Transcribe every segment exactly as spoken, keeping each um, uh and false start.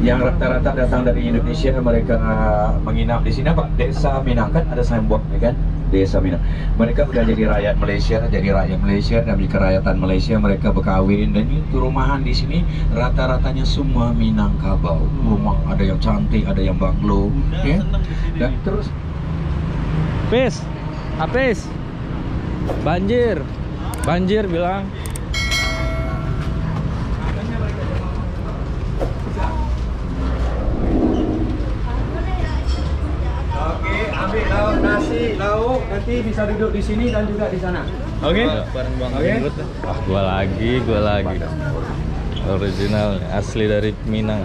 yang rata-rata datang dari Indonesia, mereka menginap di sini apa? Desa Minang, kan ada signboard ya kan? Desa Minang. Mereka udah jadi rakyat Malaysia, jadi rakyat Malaysia dan di kerakyatan Malaysia mereka berkawin, dan itu rumahan di sini rata-ratanya semua Minangkabau. Rumah ada yang cantik, ada yang banglo, ya. Dan terus Pis, Apis, banjir, banjir bilang. Oke, ambil lauk nasi, lauk, nanti bisa duduk di sini dan juga di sana. Oke? Bareng Bang Oke. Ah, gua lagi, gua lagi. Original, asli dari Minang.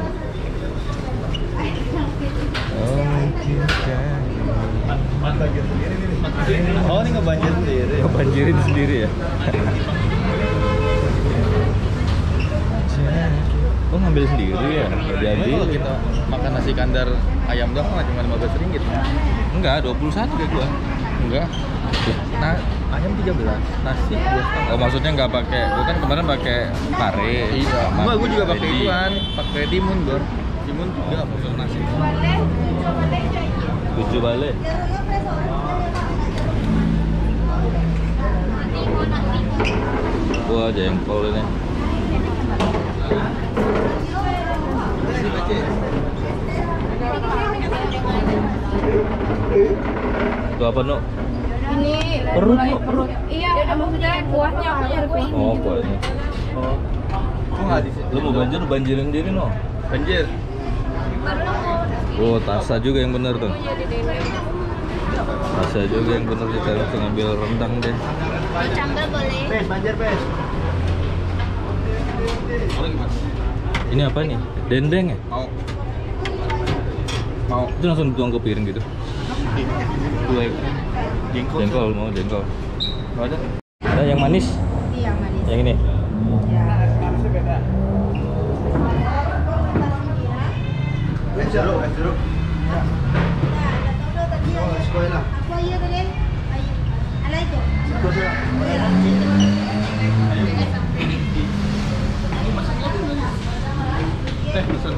Oh, ini ngebanjir sendiri. Kebanjirin sendiri ya. Oh, ngambil sendiri ya? Nggak jadi. Kalau kita makan nasi kandar ayam doang lah cuma lima belas ringgit. Enggak, dua puluh satu deh gua. Enggak. Nah, ayam tiga belas, nasi dua setengah. Oh, maksudnya nggak pakai, gua kan kemarin pakai pare. Iya. sama Gua gua juga pakai lady. ituan, pakai timun, Bor. Timun juga masuk nasi. Tujuh balik. Wah, jengkol ini. Itu apa, Nuk? Ini Perut, mulai Nuk? perut. Iya, maksudnya kuahnya aku nyari kuah. Oh, kuahnya. Oh. Kok enggak di sini? Lu mau banjir, lu banjirin diri, no? Banjir. Oh, Tasa juga yang bener tuh. Tasa juga yang bener, kita langsung ngambil rendang deh. Sambal boleh. Pes, banjir, Pes. Mau gimana? Ini apa nih? Dendeng ya? Mau. Mau. Itu langsung tuang ke piring gitu. Dua jengkol. Jengkol, mau jengkol. Mau ada? Ada yang manis? Iya, manis. Yang ini? Ya. Es jeruk, es jeruk. Oh, sekolah. Apa iya tadi? Ayo. Ala itu. Teh pesan.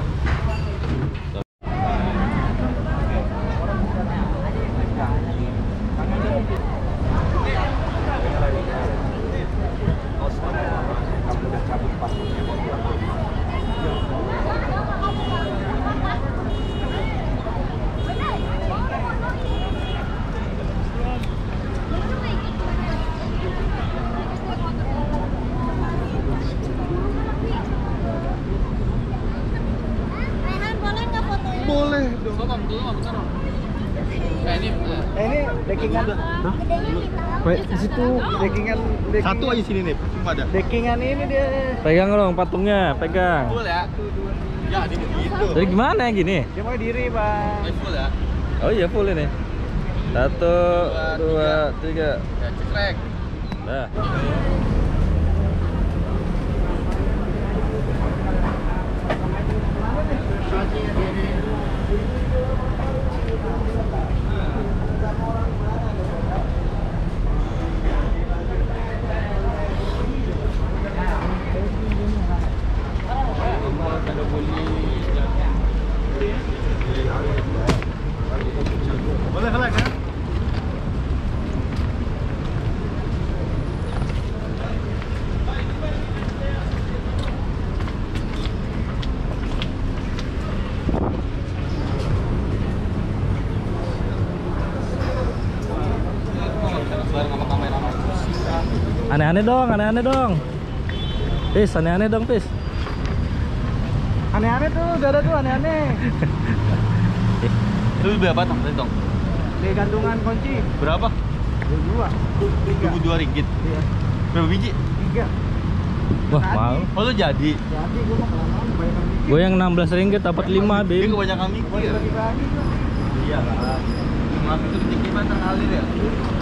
Rehan boleh nggak fotonya? Boleh dong. Ngomong dulu, ngomong taruh. Eh, ini Eh, ini dekingan. Hah? Di situ dekingan, dekingan. satu aja sini nih, cuma ada. Dekingan ini dia. Pegang dong patungnya, pegang. Full ya. Ya, ini begitu. Jadi gimana ya gini? Dia mau diri, Bang. Eh, full ya. Oh iya, full ini. Satu, dua, tiga. Ya, cekrek. Dah. Boleh, boleh kan? Aneh-aneh dong, aneh-aneh dong. Pis, aneh-aneh dong, Pis. Aneh-aneh tuh, gak ada tuh aneh-aneh. Itu berapa tong? Tong. Di gantungan kunci. Berapa? Dua. Tiga. dua puluh dua ringgit. Iya. Berapa biji? Tiga. Wah, mahal. Oh, lu jadi. Jadi gue mau kelamaan kebanyakan mikir. Gue yang enam belas ringgit dapat lima, Dia Bim. kebanyakan mikir. Bagi-bagi tuh. Iya kan. Mas itu rezeki mah ngalir ya.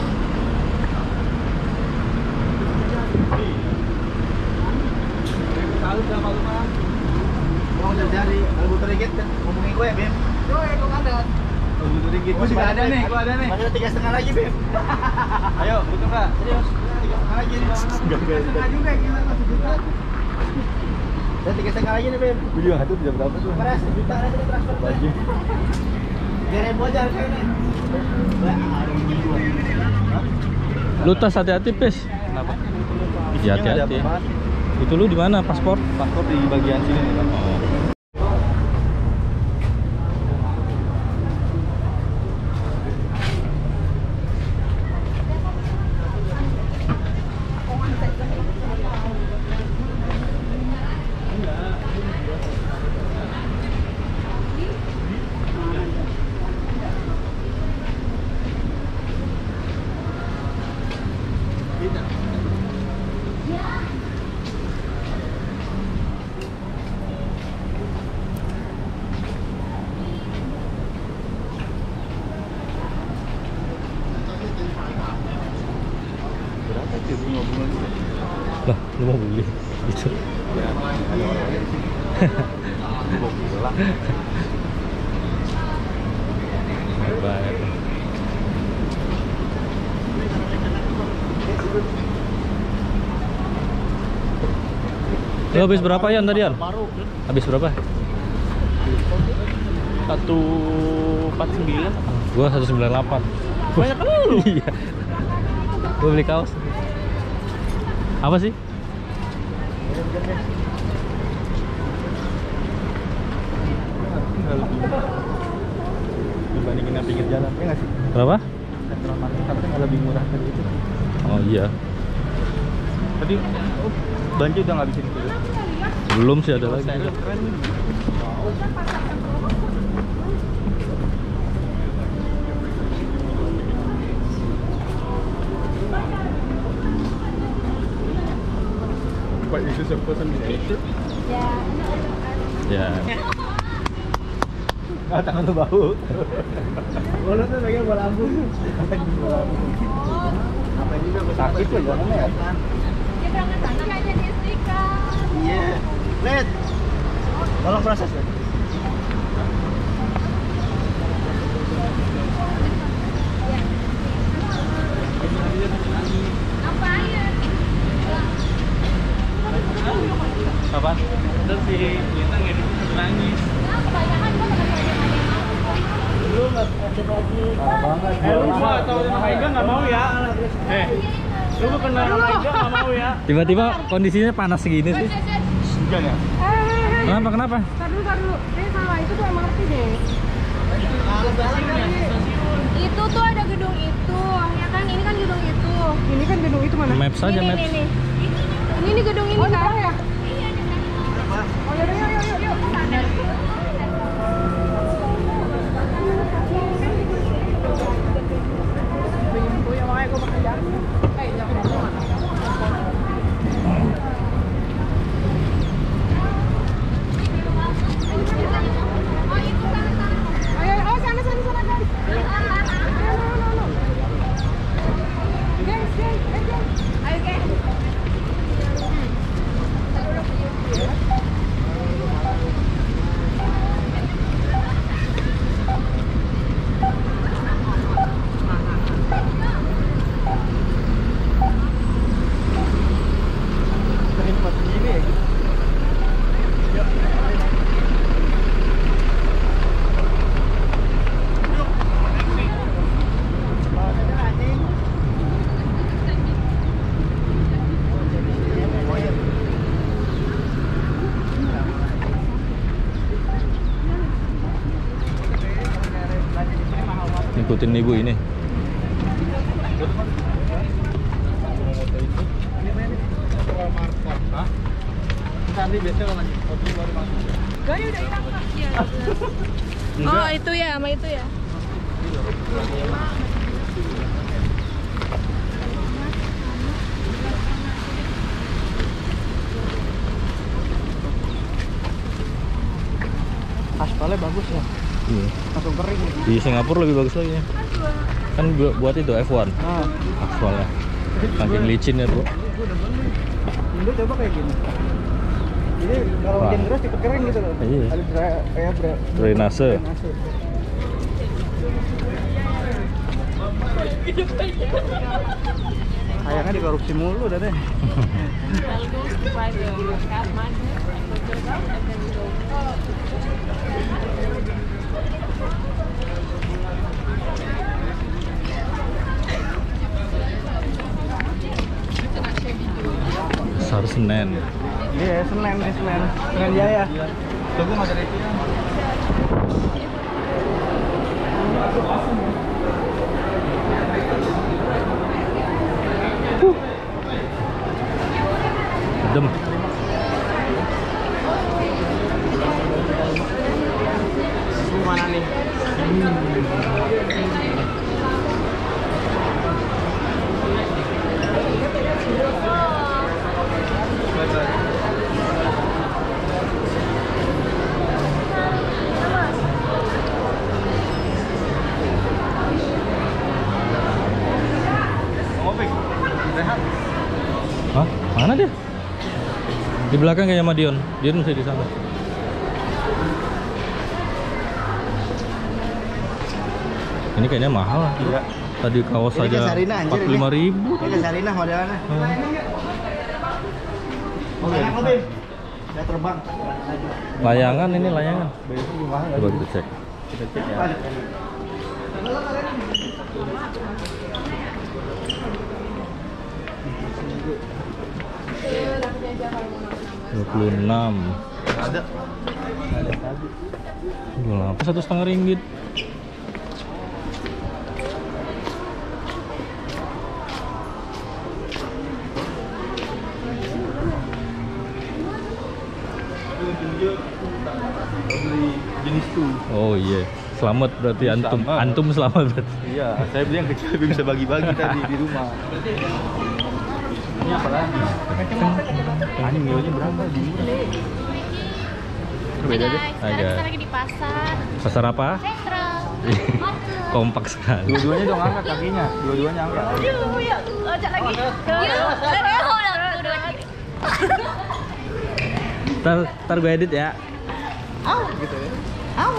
Tahu sama lu mah. Mau jadi kalau butuh ringgit kan ngomongin gue, Bim. Yo, kok ada? Kalau butuh ringgit. Gue juga ada nih, gue ada nih. Masih tiga setengah lagi, Bim. Ayo, butuh enggak? Serius. Tiga setengah lagi nih. Setengah juga gila masih juga. Dan tiga setengah lagi nih, Beb. Video itu jam berapa tuh? Beres, juta nanti transfer. Baju. Biar ribu aja harganya. Lu tas hati-hati, Pes. Kenapa? Ya hati-hati. Itu lu di mana paspor? Paspor di bagian sini nih, Bang. Oh. Berapa sih bunga bunga gitu? Lah, lu mau beli itu. Ya, ada orang lain sih. Mau pulang. Baik. Lu habis berapa ya tadi, An? Habis berapa? Satu empat sembilan. Gua seratus sembilan puluh delapan. Banyak kan lu? Iya. Gua beli kaos. Apa sih? Dibandingin yang pinggir jalan, ya nggak sih? Berapa? Restoran makan harusnya nggak lebih murah dari itu. Oh iya. Tadi oh, Banci udah ngabisin itu. Belum sih, ada lagi. Style keren nih. But is this a person with picture? Ya. Ah, tangan lu bau. Bola tuh lagi bola lambung. Apa juga sakit tuh jalannya ya? Dia berangkat sana kayaknya di Istiqa. Iya. Led. Tolong proses, Led. Apa? Terus si Lintang ini nangis. Kebanyakan juga Lu enggak ada lagi. Banget. Eh, lu gua tahu nama Iga enggak mau ya. Eh. Lu gua kenal nama Iga enggak mau ya. Tiba-tiba kondisinya panas segini sih. Hujan ya? Kenapa kenapa? Tar dulu, tar dulu. Eh salah, itu tuh M R T deh. Itu tuh ada gedung itu, ya kan? Ini kan gedung itu. Ini kan gedung itu mana? Maps aja, ini, maps. Ini, ini. Ini, ini gedung ini kan? Ya? Oh yaudah, yuk, yuk, yuk, yuk. Ikutin ibu ini. Hah? Nanti biasanya kalau lagi kopi baru masuk. Gak, udah hilang Kak. Iya. Oh, itu ya, sama itu ya. Aspalnya bagus ya. Iya. Langsung kering gitu. Di Singapura lebih bagus lagi. Kan bu- buat itu F satu. Nah, Aspalnya. Saking licin ya, Bro. Indo coba kayak gini. Jadi kalau Wah. hujan deras cepet kering gitu loh. Iya. Ada dra- kayak dra- Drainase. drainase. Kayaknya dikorupsi mulu dah deh. Pasar Senen. Iya, Senen nih, Senen. Senen Jaya. Tunggu nggak ada itu. Adem. Mana nih? Hah? Mana dia? Di belakang kayaknya sama Dion. Dion masih di sana. Ini kayaknya mahal lah. Iya. Tadi kaos Ini aja ke Sarina, anjir, empat puluh lima ribu. Ini ke Sarinah modelannya. Hmm. Enak lebih. Saya terbang. Layangan ini layangan. Coba kita cek. Kita cek ya. dua puluh enam. Ada. Ada tadi. Jual apa satu setengah ringgit? Beli jenis itu. Oh iya, selamat berarti antum. Sama. Antum selamat berarti. Iya, saya beli yang kecil bisa bagi-bagi tadi di rumah. Ini apa lagi? Ini nilainya berapa? Beda deh. Sekarang Agak. kita lagi di pasar Pasar apa? Sentral. Kompak sekali. Dua-duanya dong angkat kakinya. Dua-duanya angkat. Yuk, yuk, ajak lagi. Yuk, dua-duanya. Ntar, ntar gue edit ya. Au. Gitu ya. Au.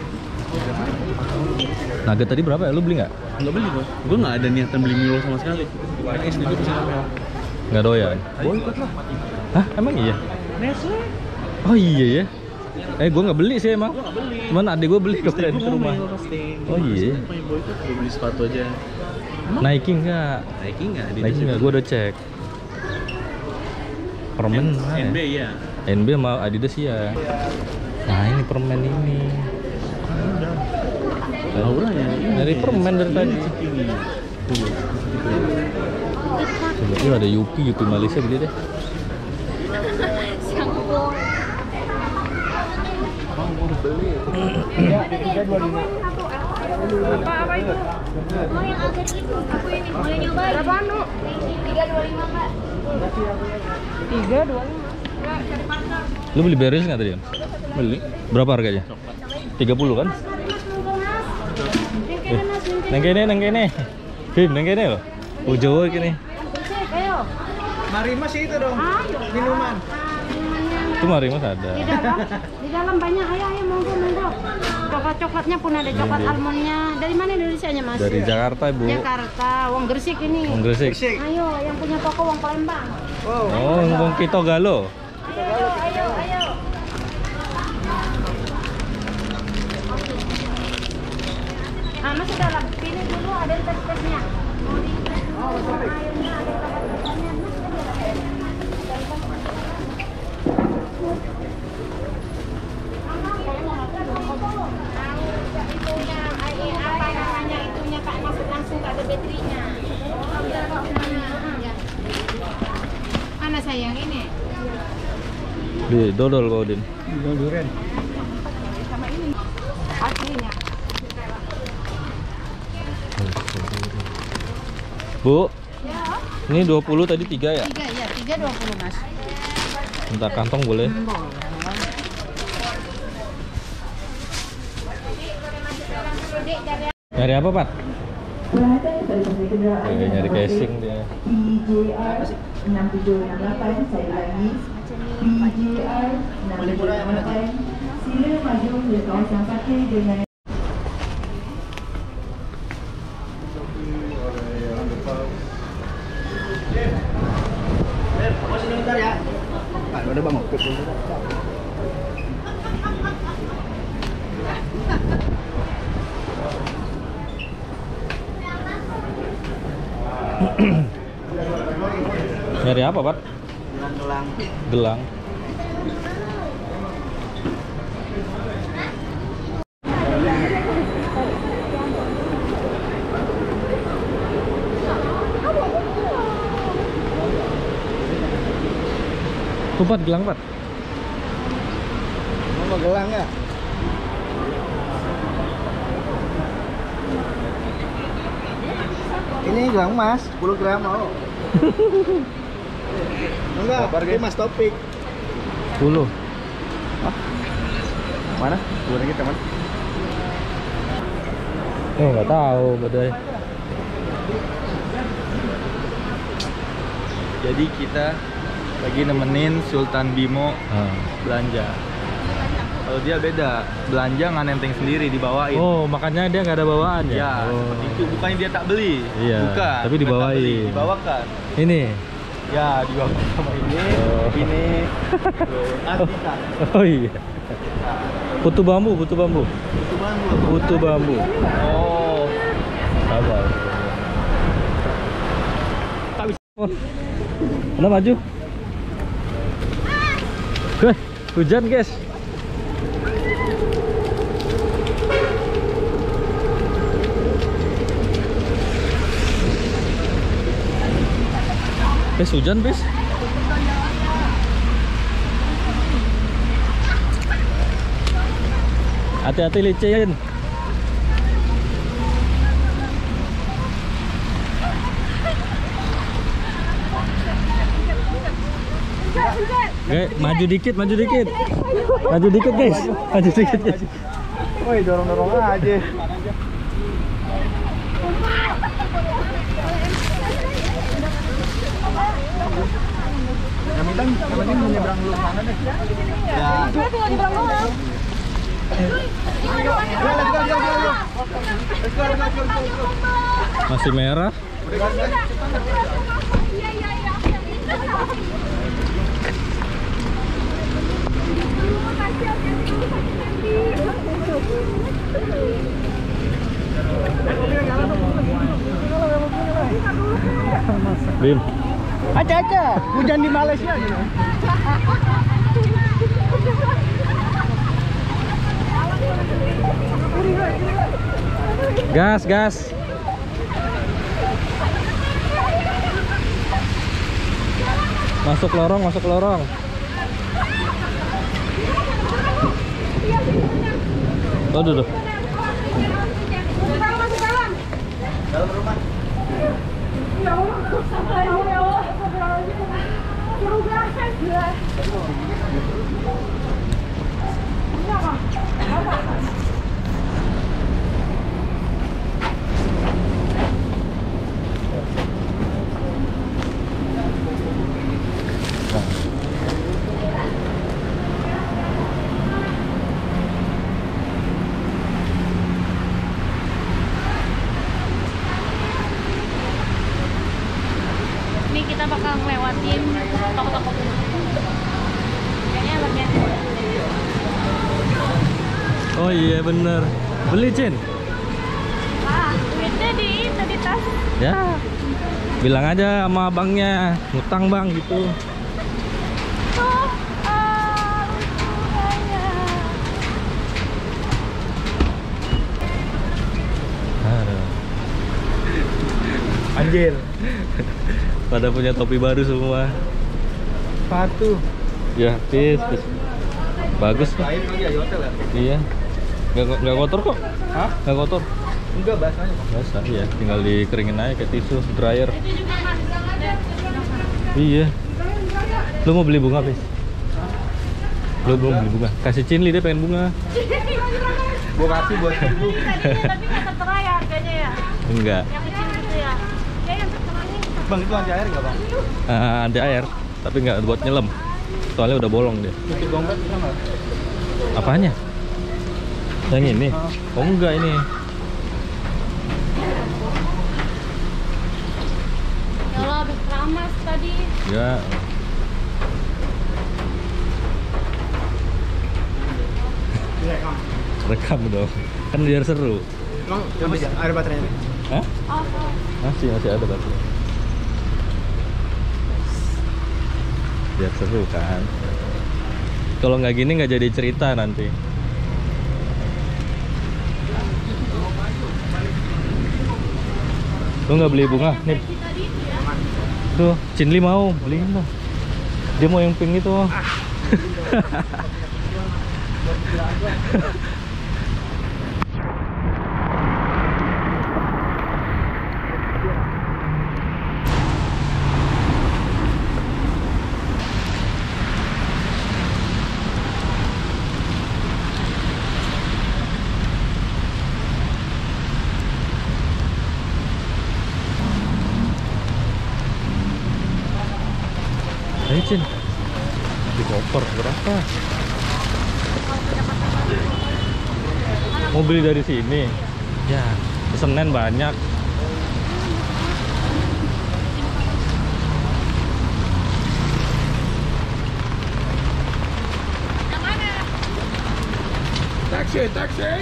Nugget tadi berapa ya? Lu beli nggak? Nggak beli bos. Gue nggak ada niatan beli Milo sama sekali. S D gue pesen apa? Nggak doyan. Boykot lah. Hah? Emang iya? Nestle. Oh iya ya? Eh gue nggak beli sih emang. Gue nggak beli. Cuman adik gue beli kemarin Gue ke rumah. ngomel pasti. Oh iya. Punya boykot, gue beli sepatu aja. Nike nggak? Nike nggak? Nike nggak? Gue udah cek. Permen mana N B ya? ya. N B sama Adidas ya. Nah ini permen ini. Aura ya. Dari permen dari tadi. Ini. Tuh. Coba, ini ada Yupi, Yupi Malaysia beli deh. Apa-apa itu? Mau yang agak itu, aku ini boleh nyoba. Berapa anu? tiga dua lima Mbak. tiga dua lima. Lu beli berries nggak tadi? Om? Beli. Berapa harganya? tiga puluh kan? Eh, neng kene, neng kene. Bim, neng kene loh. Ujo kene. Ayo. Mari mas itu dong. Minuman. Itu mari mas ada. Di dalam, di dalam banyak. Ayo, ayo, monggo, monggo. Coklat-coklatnya pun ada, coklat almondnya. Dari mana Indonesianya mas? Dari Jakarta ibu. Jakarta, Wong Gresik ini. Wong Gresik. Ayo, yang punya toko Wong Palembang. Oh, Wong Kito Galo. Ayo, ayo, ayo. Ah, masuk dalam. Pilih dulu ada tes-tesnya. Oh, ayamnya ada tes-tesnya. Itunya, apa namanya itunya Pak, masuk langsung ke ada baterainya. Mana sayang ini? Di dodol kau Din. Durian. Sama ini. Aslinya. Bu, Ya. ini dua puluh tadi tiga ya? Tiga ya, tiga dua puluh mas. Minta kantong boleh? Nyari apa, Pat? Eh, nyari casing dia. P J R enam tujuh enam lapan, saya ulangi P J R enam tujuh enam lapan. Sila maju ke kawasan parkir dengan Ada bang, Nyari apa, Pak? Gelang. Gelang. Tupat gelang, Pak. Mau gelang ya? Ini gelang emas, sepuluh gram mau. Enggak, ini Mas Topik. sepuluh. Mana? Bukan kita, Mas. Oh, nggak tahu, badai. Jadi kita lagi nemenin Sultan Bimo Ah. belanja. Kalau dia beda, belanja nggak nenteng sendiri, dibawain. Oh, makanya dia nggak ada bawaan ya? Ya, Oh. seperti itu. Bukannya dia tak beli. Iya, Bukan. tapi bukan tak dibawain. beli, dibawakan. Ini. Ya, dibawa sama ini, Oh. ini. Tuh, Asita. Oh iya. Putu bambu, putu bambu. Itu bambu. Putu bambu. Oh. Sabar. Oh. Mana maju? Weh, hujan, guys. Pes hujan, Pes. Hati-hati licin. Oke, maju dikit, maju dikit. Maju dikit, guys. Maju dikit, guys. Woi, dorong-dorong aja. Yang penting, yang penting menyeberang dulu sana deh. Ya. Gue tinggal di belakang doang. Masih merah. Iya, iya, iya. Bim. Aja aja, hujan di Malaysia gitu. Gas, gas. Masuk lorong, masuk lorong. Tuh, tuh, tuh. Dalam rumah. Ya Allah, ya Allah. Ya Allah. Ini kita bakal ngelewatin toko-toko bunga. Kayaknya bagian Oh iya bener. Beli, Cin. ah, duitnya di itu di tas. Ya. Bilang aja sama abangnya, ngutang bang gitu. Tuh, ah, bunganya. Aduh. Anjir. Pada punya topi baru semua. Sepatu. Ya, pis, pis. Bagus kok. Lain kali ya di hotel ya? Iya. Nggak, nggak kotor kok. Hah? Nggak kotor. Enggak, basahnya. Biasa, iya. Tinggal dikeringin aja kayak tisu, dryer. Itu juga mas. Iya. Lu mau beli bunga, Pis? Lu belum beli bunga? Kasih Cinli, dia pengen bunga. Gua kasih buat lu. Tapi nggak tertera ya harganya ya. Enggak. Yang kecil gitu ya. Ya yang tertera nih. Bang, itu anti air enggak, Bang? Ah, ada air, tapi nggak buat nyelam. Soalnya udah bolong dia. Tutup dompet bisa enggak? Apanya? Yang ini? Oh enggak ini. Ya Allah, habis keramas tadi. Ya. Rekam dong. Kan biar seru. Emang ada baterainya nih? Hah? Oh, oh. Masih, masih ada baterai. biar seru kan. Kalau nggak gini nggak jadi cerita nanti. Lu nggak beli bunga? Nih. Tuh, Cinli mau beliin lah. Dia mau yang pink itu. Ayo Cin, di koper berapa? Mau beli dari sini? Ya, Senen banyak. Taksi, taksi.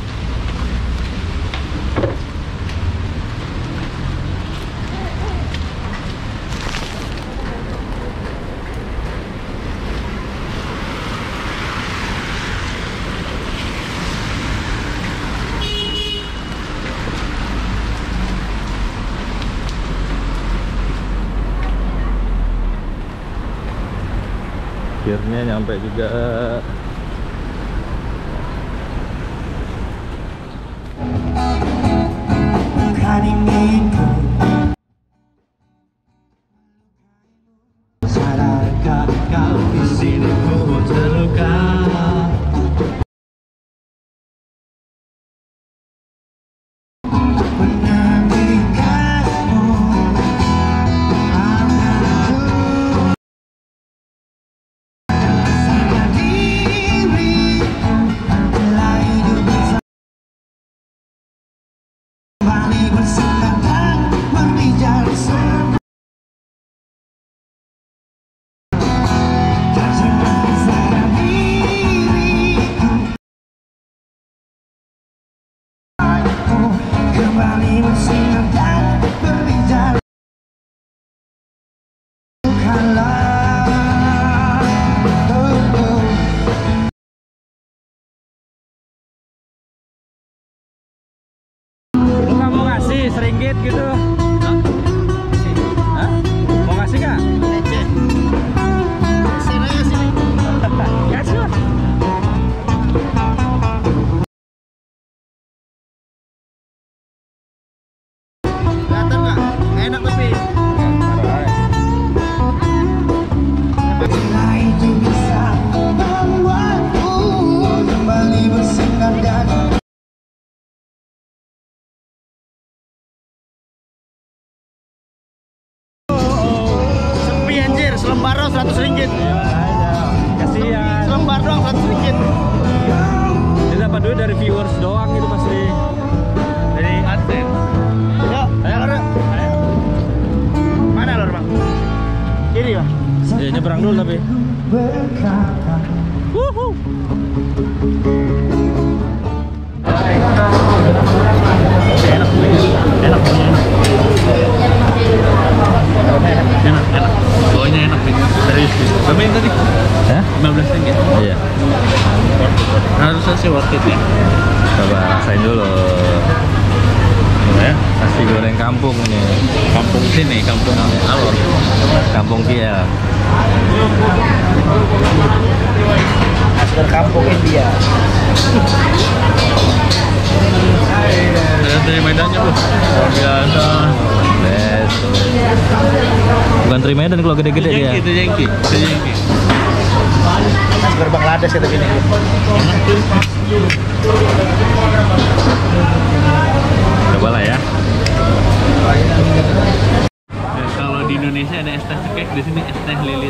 Akhirnya nyampe juga. Sadarkah kau di sini ku terluka? Seringgit gitu. Hah? Mau ngasih nggak? Sini aja sini. Kasih lah. Kelihatan nggak? Enak tapi. Selembar doang seratus ringgit. Kasihan. Selembar doang seratus ringgit. Dia dapat duit dari viewers doang itu pasti. Dari AdSense. Yuk, ayo lor. Mana lor bang? Kiri bang. Ya nyebrang dulu tapi. Wuhu. Enak, enak, enak, enak. Bawahnya enak nih, serius nih. Berapa yang tadi? Hah? lima belas ringgit. Iya. Harusnya sih worth it ya. Coba rasain dulu. Ya. Nasi goreng kampung ini. Kampung sini, kampung Alor. Kampung Kiel. Asal kampung India. Lihat dari medannya bu. Biasa. Betul. Bukan Tri Medan kalau gede-gede dia. Itu jengki, itu jengki. Seger Bangladesh itu gini. Coba lah ya. Nah, kalau di Indonesia ada es teh cekek, di sini es teh lilit.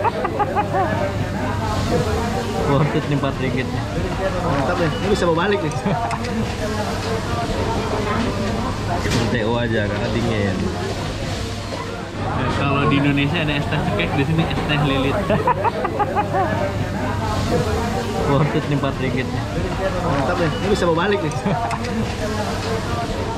Worth it nih empat ringgit. Mantap ya, ini bisa bawa balik nih. T O aja karena dingin. Nah, kalau di Indonesia ada es teh cekek, di sini es teh lilit. Worth it nih empat ringgit. Mantap ya, ini bisa bawa balik nih.